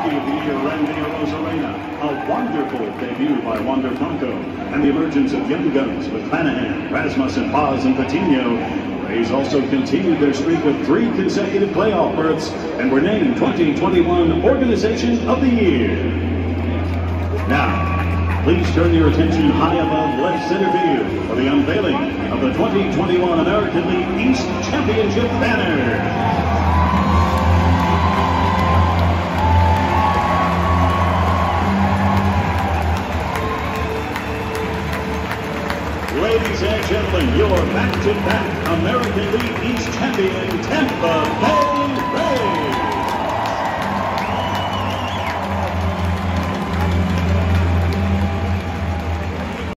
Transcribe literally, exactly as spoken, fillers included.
Rookie of the Year, Randy Rosarena. A wonderful debut by Wander Franco. And the emergence of young guns with Clanahan, Rasmussen, Paz, and Patino. Rays also continued their streak with three consecutive playoff berths and were named twenty twenty-one Organization of the Year. Now, please turn your attention high above left center field for the unveiling of the twenty twenty-one American League East Championship banner. Ladies and gentlemen, your back-to-back American League East champion, Tampa Bay Rays.